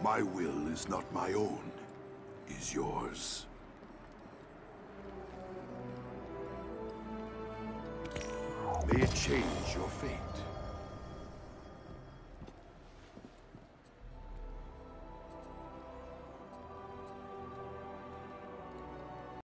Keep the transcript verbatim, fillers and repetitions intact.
My will is not my own, is yours. May it change your fate.